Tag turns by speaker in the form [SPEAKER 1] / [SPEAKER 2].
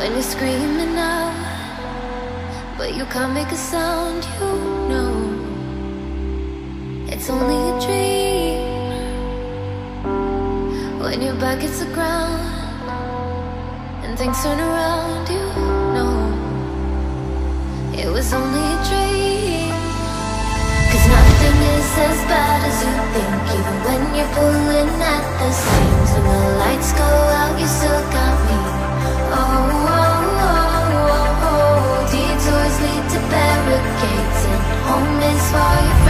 [SPEAKER 1] when you're screaming out, but you can't make a sound, you know it's only a dream. When your back hits the ground and things turn around, you know it was only a dream. 'Cause nothing is as bad as you think, even when you're pulling at the seams. When the lights go out, you still got me. Oh, oh, oh, oh, oh. Detours lead to barricades, and home is for you.